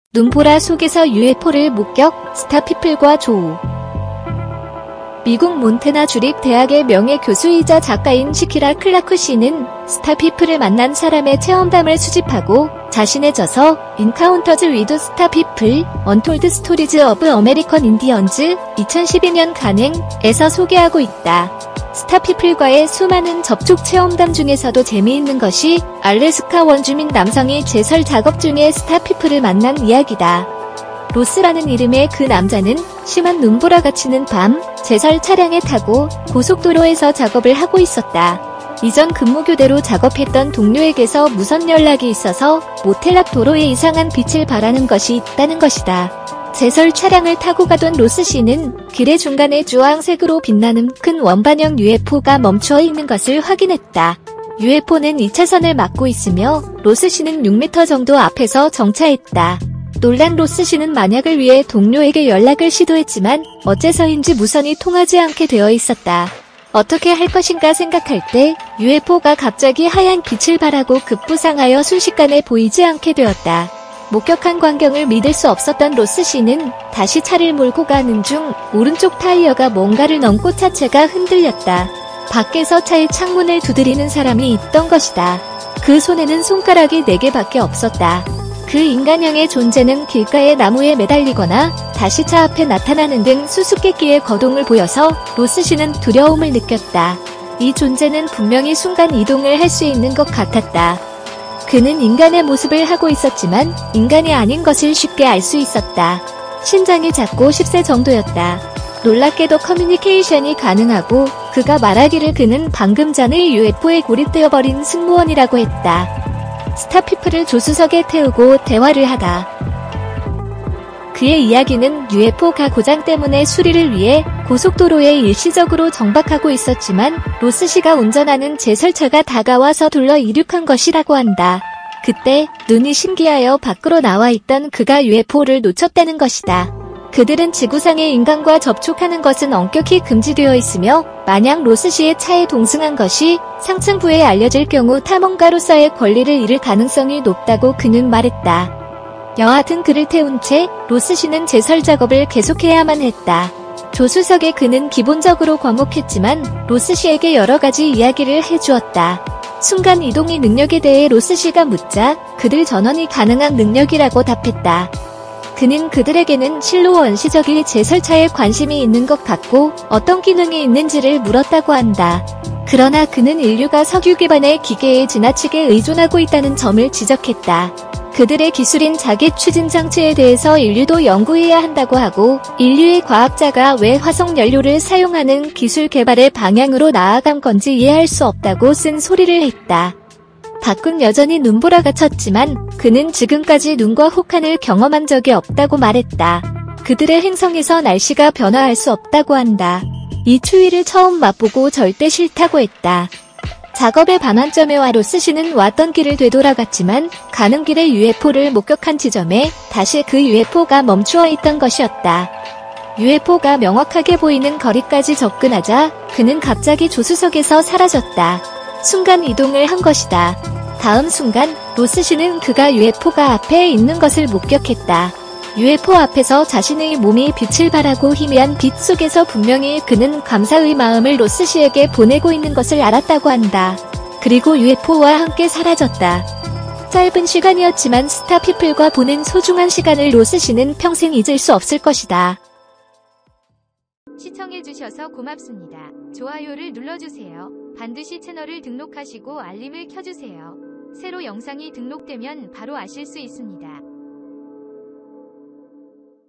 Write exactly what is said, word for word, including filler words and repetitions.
눈보라 속에서 유에프오를 목격, 스타피플과 조우. 미국 몬태나 주립 대학의 명예교수이자 작가인 시키라 클라크 씨는 스타피플을 만난 사람의 체험담을 수집하고 자신의 저서 인카운터즈 위드 스타피플, 언톨드 스토리즈 오브 아메리칸 인디언즈 이천십이 년 간행에서 소개하고 있다. 스타피플과의 수많은 접촉 체험담 중에서도 재미있는 것이 알래스카 원주민 남성이 제설 작업 중에 스타피플을 만난 이야기다. 로스라는 이름의 그 남자는 심한 눈보라가 치는 밤 제설 차량에 타고 고속도로에서 작업을 하고 있었다. 이전 근무교대로 작업했던 동료에게서 무선 연락이 있어서 모텔 앞 도로에 이상한 빛을 발하는 것이 있다는 것이다. 제설 차량을 타고 가던 로스 씨는 길의 중간에 주황색으로 빛나는 큰 원반형 유에프오가 멈추어 있는 것을 확인했다. 유에프오는 이 차선을 막고 있으며 로스 씨는 육 미터 정도 앞에서 정차했다. 놀란 로스 씨는 만약을 위해 동료에게 연락을 시도했지만 어째서인지 무선이 통하지 않게 되어 있었다. 어떻게 할 것인가 생각할 때 유에프오가 갑자기 하얀 빛을 발하고 급부상하여 순식간에 보이지 않게 되었다. 목격한 광경을 믿을 수 없었던 로스 씨는 다시 차를 몰고 가는 중 오른쪽 타이어가 뭔가를 넘고 차체가 흔들렸다. 밖에서 차의 창문을 두드리는 사람이 있던 것이다. 그 손에는 손가락이 네 개밖에 없었다. 그 인간형의 존재는 길가의 나무에 매달리거나 다시 차 앞에 나타나는 등 수수께끼의 거동을 보여서 로스 씨는 두려움을 느꼈다. 이 존재는 분명히 순간 이동을 할 수 있는 것 같았다. 그는 인간의 모습을 하고 있었지만 인간이 아닌 것을 쉽게 알 수 있었다. 신장이 작고 십 세 정도였다. 놀랍게도 커뮤니케이션이 가능하고 그가 말하기를 그는 방금 전의 유에프오에 고립되어버린 승무원이라고 했다. 스타피플을 조수석에 태우고 대화를 하다. 그의 이야기는 유에프오가 고장 때문에 수리를 위해 고속도로에 일시적으로 정박하고 있었지만 로스 씨가 운전하는 제설차가 다가와서 둘러 이륙한 것이라고 한다. 그때 눈이 신기하여 밖으로 나와 있던 그가 유에프오를 놓쳤다는 것이다. 그들은 지구상의 인간과 접촉하는 것은 엄격히 금지되어 있으며 만약 로스 씨의 차에 동승한 것이 상층부에 알려질 경우 탐험가로서의 권리를 잃을 가능성이 높다고 그는 말했다. 여하튼 그를 태운 채 로스 씨는 제설 작업을 계속해야만 했다. 조수석에 그는 기본적으로 과묵했지만 로스 씨에게 여러 가지 이야기를 해주었다. 순간 이동의 능력에 대해 로스 씨가 묻자 그들 전원이 가능한 능력이라고 답했다. 그는 그들에게는 실로 원시적인 제설차에 관심이 있는 것 같고 어떤 기능이 있는지를 물었다고 한다. 그러나 그는 인류가 석유 기반의 기계에 지나치게 의존하고 있다는 점을 지적했다. 그들의 기술인 자기 추진 장치에 대해서 인류도 연구해야 한다고 하고 인류의 과학자가 왜 화석 연료를 사용하는 기술 개발의 방향으로 나아간 건지 이해할 수 없다고 쓴 소리를 했다. 밖은 여전히 눈보라가 쳤지만 그는 지금까지 눈과 혹한을 경험한 적이 없다고 말했다. 그들의 행성에서 날씨가 변화할 수 없다고 한다. 이 추위를 처음 맛보고 절대 싫다고 했다. 작업의 반환점에 와 로스 씨는 왔던 길을 되돌아갔지만 가는 길에 유에프오를 목격한 지점에 다시 그 유에프오가 멈추어 있던 것이었다. 유에프오가 명확하게 보이는 거리까지 접근하자 그는 갑자기 조수석에서 사라졌다. 순간 이동을 한 것이다. 다음 순간 로스 씨는 그가 유에프오가 앞에 있는 것을 목격했다. 유에프오 앞에서 자신의 몸이 빛을 발하고 희미한 빛 속에서 분명히 그는 감사의 마음을 로스 씨에게 보내고 있는 것을 알았다고 한다. 그리고 유에프오와 함께 사라졌다. 짧은 시간이었지만 스타피플과 보낸 소중한 시간을 로스 씨는 평생 잊을 수 없을 것이다. 시청해주셔서 고맙습니다. 좋아요를 눌러주세요. 반드시 채널을 등록하시고 알림을 켜주세요. 새로 영상이 등록되면 바로 아실 수 있습니다.